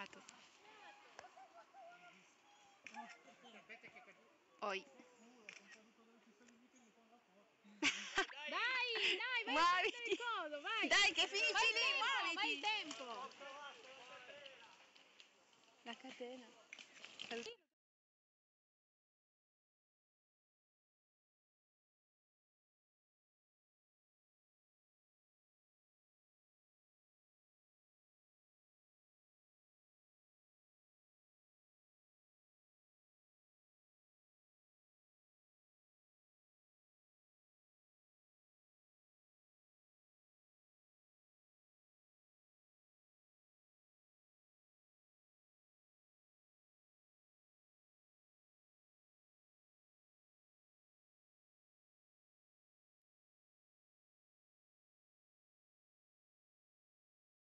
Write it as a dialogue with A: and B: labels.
A: tu. Oi.
B: Dai, vai
A: Muoviti.
B: il coso, vai!
A: Dai che finisci
B: Vai
A: lì, muoviti!
B: vai il tempo!
A: La catena.